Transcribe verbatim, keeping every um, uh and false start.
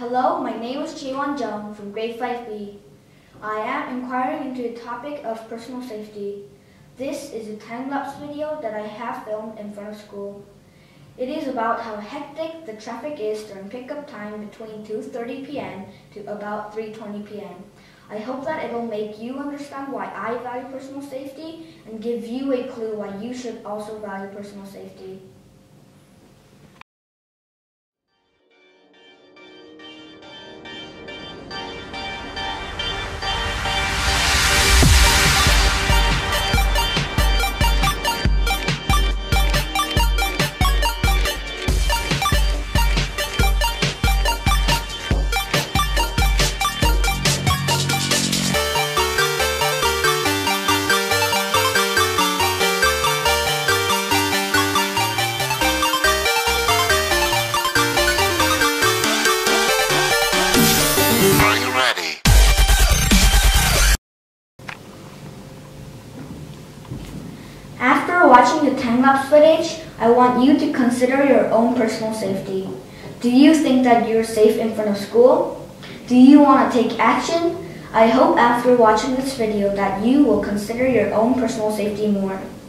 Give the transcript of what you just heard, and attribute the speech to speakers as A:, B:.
A: Hello, my name is Jiwon Jung from grade five B. I am inquiring into the topic of personal safety. This is a time-lapse video that I have filmed in front of school. It is about how hectic the traffic is during pickup time between two thirty p m to about three twenty p m I hope that it will make you understand why I value personal safety and give you a clue why you should also value personal safety. After watching the time-lapse footage, I want you to consider your own personal safety. Do you think that you're safe in front of school? Do you want to take action? I hope after watching this video that you will consider your own personal safety more.